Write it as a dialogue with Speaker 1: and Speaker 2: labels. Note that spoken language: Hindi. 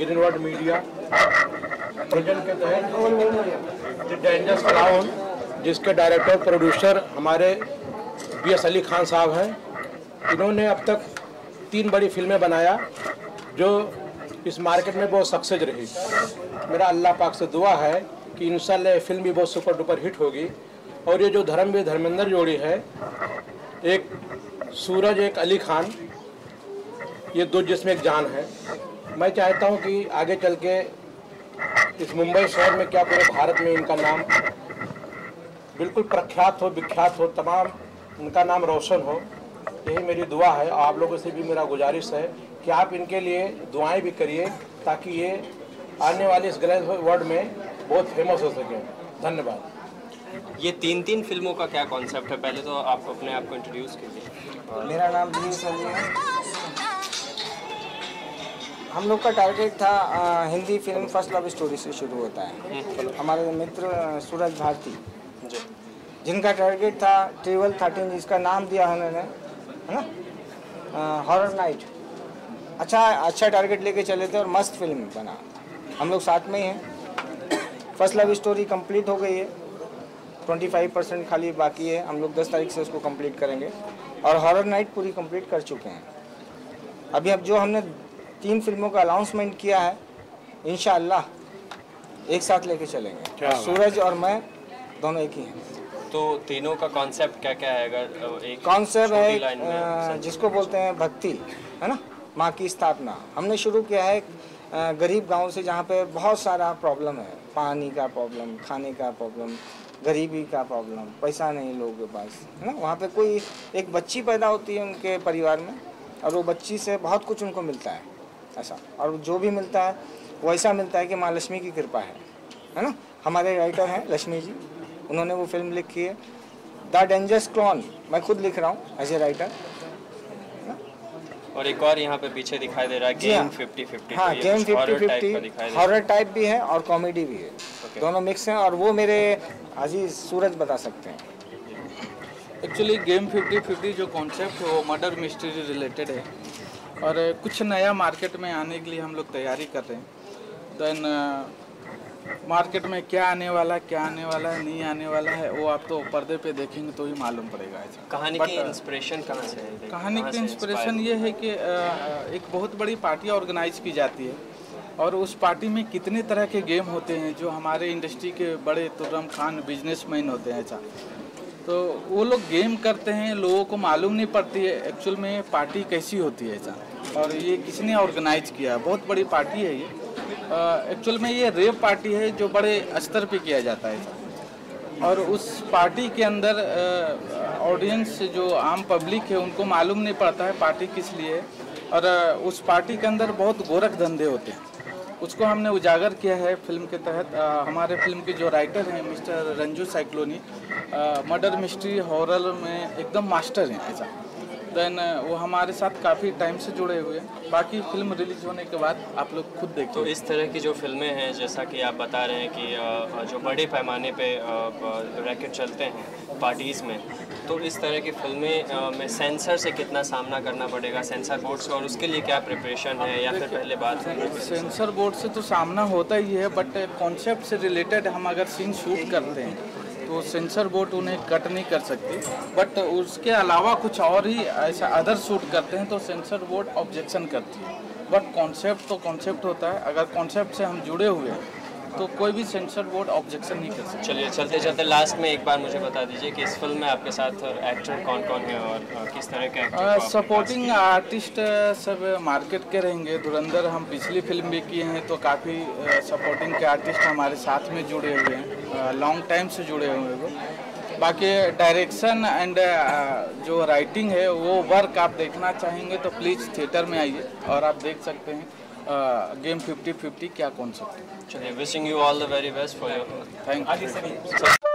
Speaker 1: ग्रीनवर्ड मीडिया प्रोजेक्ट के तहत द डेंजरस क्लाउन, जिसके डायरेक्टर प्रोड्यूसर हमारे BS अली खान साहब हैं। इन्होंने अब तक 3 बड़ी फिल्में बनाया जो इस मार्केट में बहुत सक्सेस रही। मेरा अल्लाह पाक से दुआ है कि इंशाल्लाह ये फिल्म भी बहुत सुपर डुपर हिट होगी। और ये जो धर्मवीर धर्मेंद्र जोड़ी है, एक सूरज एक अली खान, ये 2 जिसमें एक जान है। मैं चाहता हूँ कि आगे चल के इस मुंबई शहर में क्या पूरे भारत में इनका नाम बिल्कुल प्रख्यात हो, विख्यात हो, तमाम उनका नाम रोशन हो। यही मेरी दुआ है। आप लोगों से भी मेरा गुजारिश है कि आप इनके लिए दुआएं भी करिए ताकि ये आने वाले इस ग्लैमरस वर्ल्ड में बहुत फेमस हो सके। धन्यवाद।
Speaker 2: ये 3 फिल्मों का क्या कॉन्सेप्ट है? पहले तो आप अपने आप को इंट्रोड्यूस कीजिए।
Speaker 3: मेरा नाम BS अली है। हम लोग का टारगेट था Hindi film first love story से शुरू होता है। हमारे मित्र सूरज भारती, जिनका टारगेट था ट्रिवल 13, जिसका नाम दिया है उन्होंने, है ना, हॉरर नाइट। अच्छा टारगेट लेके चले थे और मस्त फिल्म बना। हम लोग साथ में ही हैं। फर्स्ट लव स्टोरी कंप्लीट हो गई है, 25% खाली बाकी है। हम लोग 10 तारीख से उसको कंप्लीट करेंगे और हॉरर नाइट पूरी कंप्लीट कर चुके हैं। अब जो हमने 3 फिल्मों का अनाउंसमेंट किया है, इंशाअल्लाह एक साथ लेके चलेंगे। सूरज और मैं दोनों एक ही हैं।
Speaker 2: तो तीनों का कॉन्सेप्ट क्या क्या है? अगर एक
Speaker 3: कॉन्सेप्ट है जिसको बोलते हैं भक्ति, है ना, माँ की स्थापना। हमने शुरू किया है गरीब गांव से, जहाँ पे बहुत सारा प्रॉब्लम है, पानी का प्रॉब्लम, खाने का प्रॉब्लम, गरीबी का प्रॉब्लम, पैसा नहीं लोगों के पास, है ना। वहाँ पे कोई एक बच्ची पैदा होती है उनके परिवार में और वो बच्ची से बहुत कुछ उनको मिलता है ऐसा, और जो भी मिलता है वो ऐसा मिलता है कि माँ लक्ष्मी की कृपा है ना। हमारे राइटर हैं लक्ष्मी जी, उन्होंने वो फिल्म लिखी है द डेंजरस क्लाउन। मैं खुद लिख रहा हूँ एज ए राइटर।
Speaker 2: और एक और यहाँ पे पीछे दिखाई दे रहा है गेम 50-50।
Speaker 3: हाँ, गेम 50-50 हॉरर टाइप भी है और कॉमेडी भी है। दोनों मिक्स हैं और वो मेरे अजीज सूरज बता सकते हैं।
Speaker 4: एक्चुअली गेम 50-50 जो कॉन्सेप्ट है वो मर्डर मिस्ट्री रिलेटेड है और कुछ नया मार्केट में आने के लिए हम लोग तैयारी कर रहे हैं। देन मार्केट में क्या आने वाला है, नहीं आने वाला है, वो आप तो पर्दे पे देखेंगे तो ही मालूम पड़ेगा। ऐसा
Speaker 2: कहानी की इंस्पिरेशन कहाँ से है?
Speaker 4: कहानी की इंस्पिरेशन ये है कि एक बहुत बड़ी पार्टी ऑर्गेनाइज की जाती है और उस पार्टी में कितने तरह के गेम होते हैं जो हमारे इंडस्ट्री के बड़े तुर्रम खान बिजनेसमैन होते हैं। ऐसा तो वो लोग गेम करते हैं, लोगों को मालूम नहीं पड़ती है एक्चुअल में पार्टी कैसी होती है ऐसा। और ये किसने ऑर्गेनाइज किया, बहुत बड़ी पार्टी है ये। एक्चुअल में ये रेव पार्टी है जो बड़े स्तर पे किया जाता है और उस पार्टी के अंदर ऑडियंस जो आम पब्लिक है उनको मालूम नहीं पड़ता है पार्टी किस लिए है और उस पार्टी के अंदर बहुत गोरख धंधे होते हैं। उसको हमने उजागर किया है फिल्म के तहत। हमारे फिल्म के जो राइटर हैं मिस्टर रंजू साइक्लोनी, मर्डर मिस्ट्री हॉरर में एकदम मास्टर हैं ऐसा। देन वो हमारे साथ काफ़ी टाइम से जुड़े हुए हैं। बाकी फिल्म रिलीज होने के बाद आप लोग खुद देखो।
Speaker 2: तो इस तरह की जो फिल्में हैं, जैसा कि आप बता रहे हैं कि जो बड़े पैमाने पे रैकेट चलते हैं पार्टीज़ में, तो इस तरह की फिल्में में सेंसर से कितना सामना करना पड़ेगा, सेंसर बोर्ड से, और उसके लिए क्या प्रिपरेशन है या फिर पहले बात है?
Speaker 4: सेंसर बोर्ड से तो सामना होता ही है, बट कॉन्सेप्ट से रिलेटेड हम अगर सीन शूट करते हैं तो सेंसर बोर्ड उन्हें कट नहीं कर सकती। बट उसके अलावा कुछ और ही ऐसा अदर शूट करते हैं तो सेंसर बोर्ड ऑब्जेक्शन करती है। बट कॉन्सेप्ट तो कॉन्सेप्ट होता है, अगर कॉन्सेप्ट से हम जुड़े हुए हैं तो कोई भी सेंसर बोर्ड ऑब्जेक्शन नहीं कर सकता।
Speaker 2: चलिए चलते चलते लास्ट में एक बार मुझे बता दीजिए कि इस फिल्म में आपके साथ एक्टर कौन कौन है और किस तरह के एक्टर?
Speaker 4: सपोर्टिंग आर्टिस्ट सब मार्केट के रहेंगे। धुरंधर हम पिछली फिल्म भी किए हैं तो काफ़ी सपोर्टिंग के आर्टिस्ट हमारे साथ में जुड़े हुए हैं, लॉन्ग टाइम से जुड़े हुए हैं। बाकी डायरेक्शन एंड जो राइटिंग है वो वर्क आप देखना चाहेंगे तो प्लीज़ थिएटर में आइए और आप देख सकते हैं गेम 50-50 क्या कॉन्सेप्ट है।
Speaker 2: चलिए, wishing you all the very best for your.
Speaker 4: Thank you.